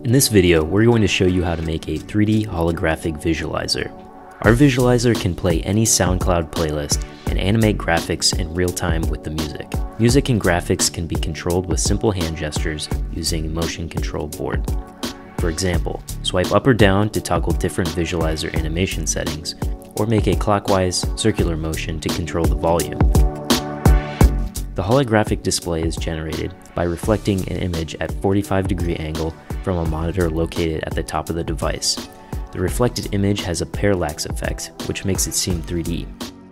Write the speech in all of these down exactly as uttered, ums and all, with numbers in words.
In this video, we're going to show you how to make a three D holographic visualizer. Our visualizer can play any SoundCloud playlist and animate graphics in real time with the music. Music and graphics can be controlled with simple hand gestures using a motion control board. For example, swipe up or down to toggle different visualizer animation settings, or make a clockwise, circular motion to control the volume. The holographic display is generated by reflecting an image at forty-five degree angle from a monitor located at the top of the device. The reflected image has a parallax effect, which makes it seem three D.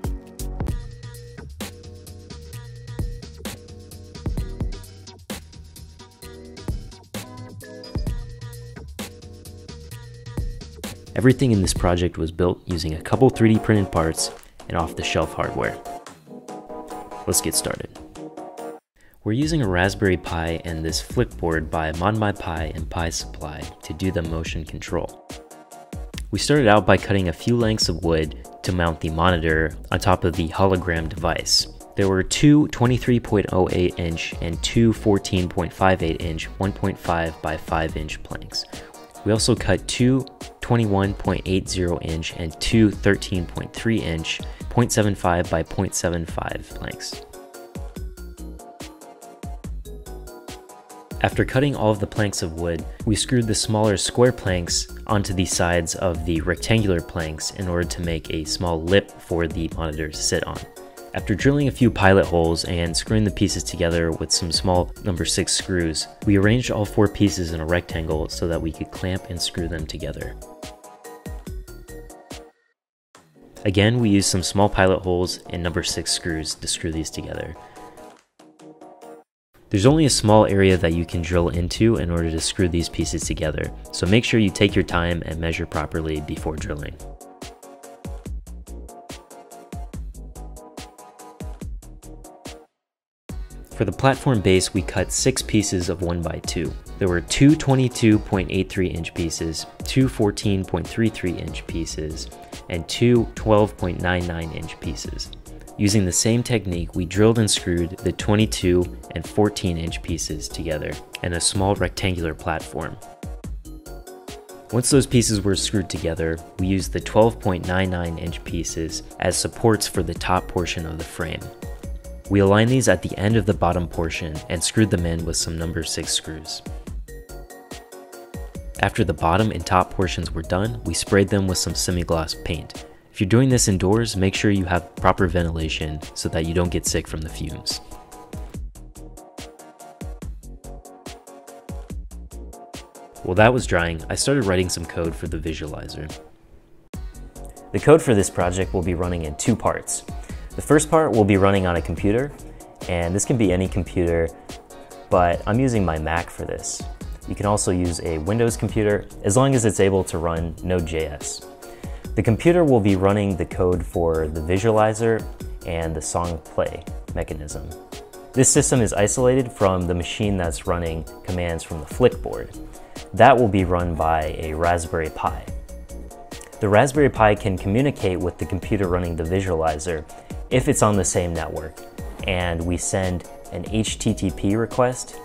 Everything in this project was built using a couple three D printed parts and off-the-shelf hardware. Let's get started. We're using a Raspberry Pi and this Flickboard by ModMyPi and Pi Supply to do the motion control. We started out by cutting a few lengths of wood to mount the monitor on top of the hologram device. There were two twenty-three point oh eight inch and two fourteen point five eight inch one point five by five inch planks. We also cut two twenty-one point eight zero inch and two thirteen point three inch zero point seven five by zero point seven five planks. After cutting all of the planks of wood, we screwed the smaller square planks onto the sides of the rectangular planks in order to make a small lip for the monitor to sit on. After drilling a few pilot holes and screwing the pieces together with some small number six screws, we arranged all four pieces in a rectangle so that we could clamp and screw them together. Again, we used some small pilot holes and number six screws to screw these together. There's only a small area that you can drill into in order to screw these pieces together, so make sure you take your time and measure properly before drilling. For the platform base, we cut six pieces of one by two. There were two twenty-two point eight three inch pieces, two fourteen point three three inch pieces, and two twelve point nine nine inch pieces. Using the same technique, we drilled and screwed the twenty-two and fourteen inch pieces together in a small rectangular platform. Once those pieces were screwed together, we used the twelve point nine nine inch pieces as supports for the top portion of the frame. We aligned these at the end of the bottom portion and screwed them in with some number six screws. After the bottom and top portions were done, we sprayed them with some semi-gloss paint. If you're doing this indoors, make sure you have proper ventilation so that you don't get sick from the fumes. While that was drying, I started writing some code for the visualizer. The code for this project will be running in two parts. The first part will be running on a computer, and this can be any computer, but I'm using my Mac for this. You can also use a Windows computer as long as it's able to run Node J S. The computer will be running the code for the visualizer and the song play mechanism. This system is isolated from the machine that's running commands from the Flickboard. That will be run by a Raspberry Pi. The Raspberry Pi can communicate with the computer running the visualizer if it's on the same network, and we send an H T T P request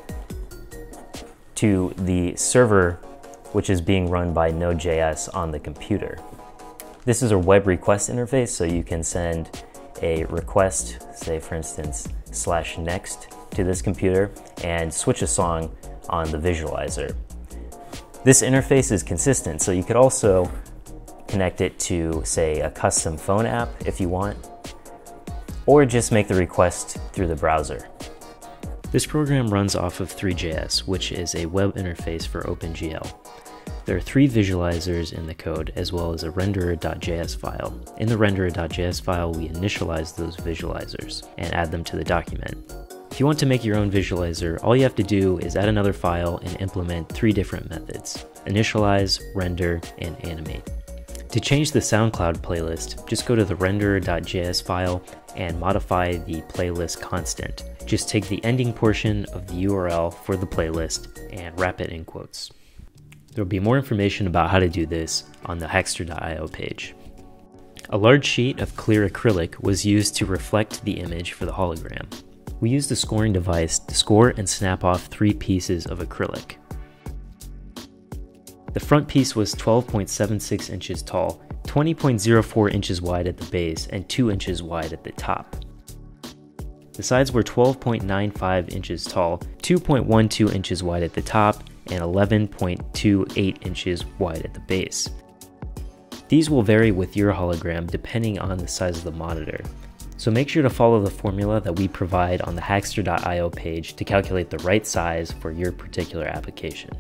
to the server, which is being run by Node J S on the computer. This is a web request interface, so you can send a request, say for instance, slash next to this computer and switch a song on the visualizer. This interface is consistent, so you could also connect it to, say, a custom phone app if you want, or just make the request through the browser. This program runs off of three J S, which is a web interface for OpenGL. There are three visualizers in the code, as well as a renderer.js file. In the renderer.js file, we initialize those visualizers and add them to the document. If you want to make your own visualizer, all you have to do is add another file and implement three different methods: initialize, render, and animate. To change the SoundCloud playlist, just go to the renderer.js file and modify the playlist constant. Just take the ending portion of the U R L for the playlist and wrap it in quotes. There will be more information about how to do this on the hackster dot i o page. A large sheet of clear acrylic was used to reflect the image for the hologram. We used a scoring device to score and snap off three pieces of acrylic. The front piece was twelve point seven six inches tall, twenty point zero four inches wide at the base, and two inches wide at the top. The sides were twelve point nine five inches tall, two point one two inches wide at the top, and eleven point two eight inches wide at the base. These will vary with your hologram depending on the size of the monitor, so make sure to follow the formula that we provide on the hackster dot i o page to calculate the right size for your particular application.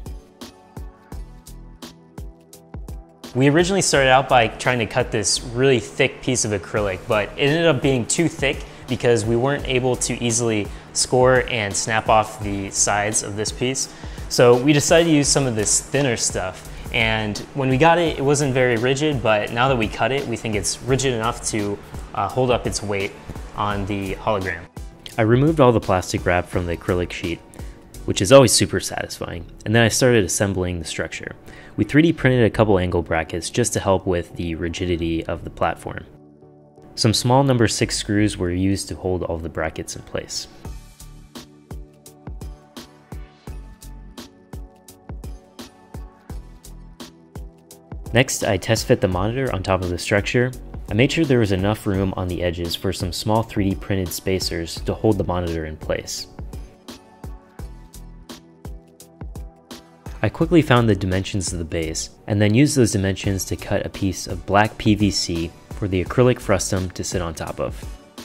We originally started out by trying to cut this really thick piece of acrylic, but it ended up being too thick because we weren't able to easily score and snap off the sides of this piece. So we decided to use some of this thinner stuff. And when we got it, it wasn't very rigid, but now that we cut it, we think it's rigid enough to uh, hold up its weight on the hologram. I removed all the plastic wrap from the acrylic sheet, which is always super satisfying, and then I started assembling the structure. We three D printed a couple angle brackets just to help with the rigidity of the platform. Some small number six screws were used to hold all the brackets in place. Next, I test fit the monitor on top of the structure. I made sure there was enough room on the edges for some small three D printed spacers to hold the monitor in place. I quickly found the dimensions of the base, and then used those dimensions to cut a piece of black P V C for the acrylic frustum to sit on top of.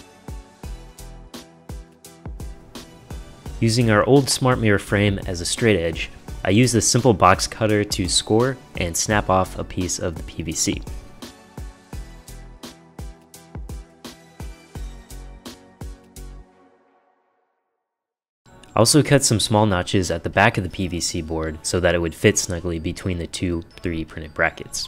Using our old smart mirror frame as a straight edge, I used a simple box cutter to score and snap off a piece of the P V C. I also cut some small notches at the back of the P V C board so that it would fit snugly between the two three D printed brackets.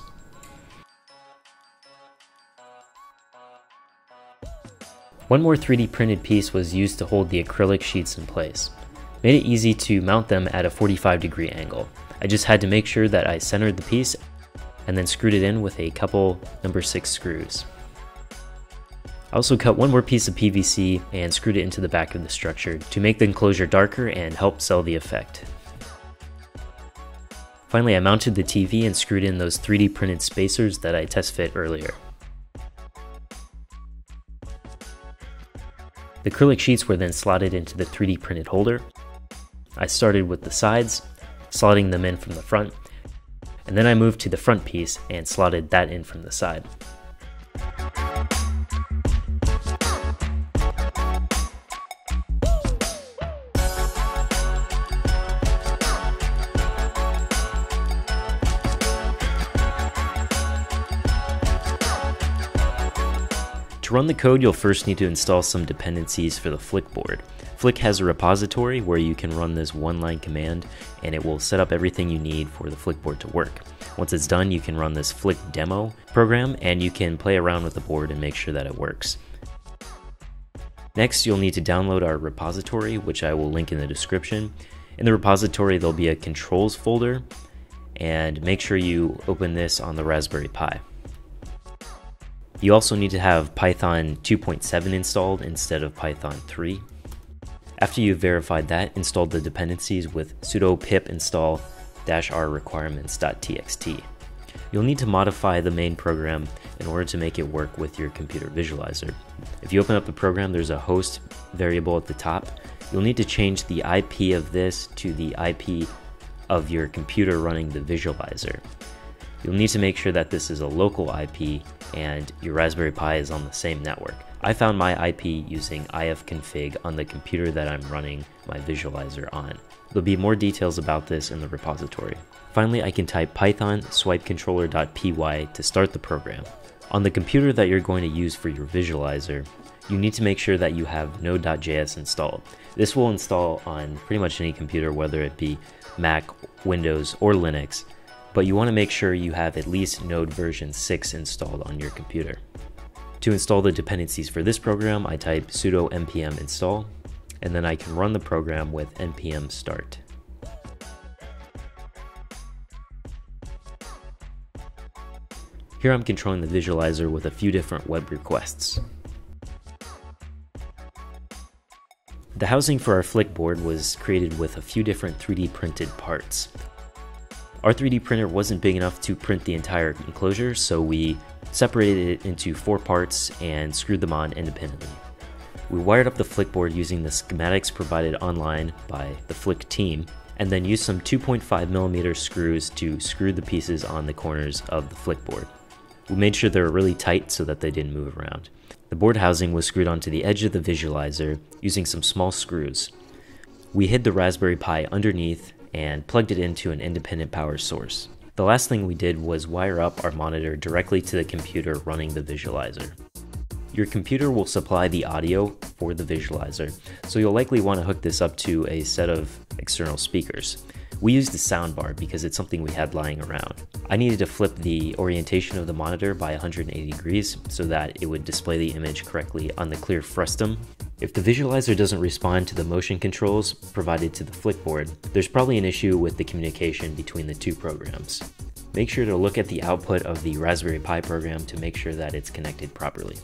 One more three D printed piece was used to hold the acrylic sheets in place. Made it easy to mount them at a forty-five degree angle. I just had to make sure that I centered the piece and then screwed it in with a couple number six screws. I also cut one more piece of P V C and screwed it into the back of the structure to make the enclosure darker and help sell the effect. Finally, I mounted the T V and screwed in those three D printed spacers that I test fit earlier. The acrylic sheets were then slotted into the three D printed holder. I started with the sides, slotting them in from the front, and then I moved to the front piece and slotted that in from the side. To run the code, you'll first need to install some dependencies for the Flick board. Flick has a repository where you can run this one-line command, and it will set up everything you need for the Flick board to work. Once it's done, you can run this Flick demo program, and you can play around with the board and make sure that it works. Next, you'll need to download our repository, which I will link in the description. In the repository, there'll be a controls folder, and make sure you open this on the Raspberry Pi. You also need to have Python two point seven installed instead of Python three. After you've verified that, install the dependencies with sudo pip install -r requirements.txt. You'll need to modify the main program in order to make it work with your computer visualizer. If you open up the program, there's a host variable at the top. You'll need to change the I P of this to the I P of your computer running the visualizer. You'll need to make sure that this is a local I P and your Raspberry Pi is on the same network. I found my I P using ifconfig on the computer that I'm running my visualizer on. There'll be more details about this in the repository. Finally, I can type python swipecontroller.py to start the program. On the computer that you're going to use for your visualizer, you need to make sure that you have node dot J S installed. This will install on pretty much any computer, whether it be Mac, Windows, or Linux. But you want to make sure you have at least Node version six installed on your computer. To install the dependencies for this program, I type sudo npm install, and then I can run the program with npm start. Here I'm controlling the visualizer with a few different web requests. The housing for our Flick board was created with a few different three D printed parts. Our three D printer wasn't big enough to print the entire enclosure, so we separated it into four parts and screwed them on independently. We wired up the flick board using the schematics provided online by the Flick team, and then used some two point five millimeter screws to screw the pieces on the corners of the flick board. We made sure they were really tight so that they didn't move around. The board housing was screwed onto the edge of the visualizer using some small screws. We hid the Raspberry Pi underneath and plugged it into an independent power source. The last thing we did was wire up our monitor directly to the computer running the visualizer. Your computer will supply the audio for the visualizer, so you'll likely want to hook this up to a set of external speakers. We used the soundbar because it's something we had lying around. I needed to flip the orientation of the monitor by one hundred eighty degrees so that it would display the image correctly on the clear frustum. If the visualizer doesn't respond to the motion controls provided to the flickboard, there's probably an issue with the communication between the two programs. Make sure to look at the output of the Raspberry Pi program to make sure that it's connected properly.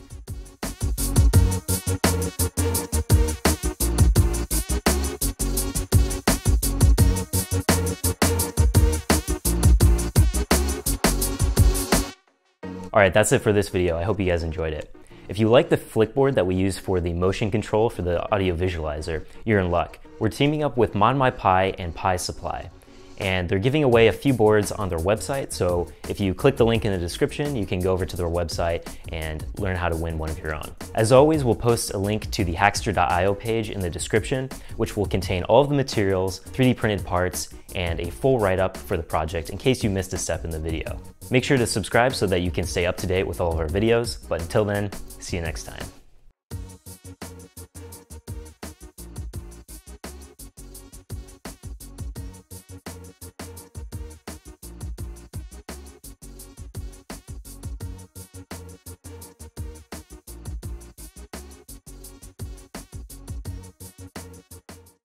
Alright, that's it for this video. I hope you guys enjoyed it. If you like the flickboard that we use for the motion control for the audio visualizer, you're in luck. We're teaming up with Mod My Pi and Pi Supply, and they're giving away a few boards on their website, so if you click the link in the description, you can go over to their website and learn how to win one of your own. As always, we'll post a link to the hackster dot i o page in the description, which will contain all of the materials, three D printed parts, and a full write-up for the project in case you missed a step in the video. Make sure to subscribe so that you can stay up to date with all of our videos, but until then, see you next time.